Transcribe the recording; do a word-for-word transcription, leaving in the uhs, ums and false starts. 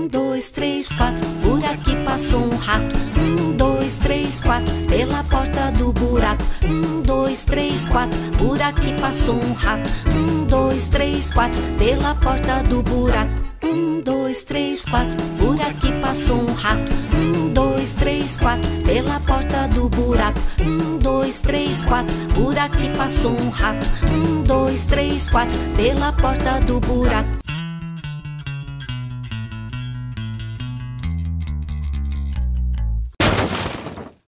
Um, dois, três, quatro, por aqui passou um rato. Um, dois, três, quatro, pela porta do buraco. Um, dois, três, quatro, por aqui passou um rato. Um, dois, três, quatro, pela porta do buraco. Um, dois, três, quatro, por aqui passou um rato. Um, dois, três, quatro, pela porta do buraco. Um, dois, três, quatro, por aqui passou um rato. Um, dois, três, quatro, pela porta do buraco.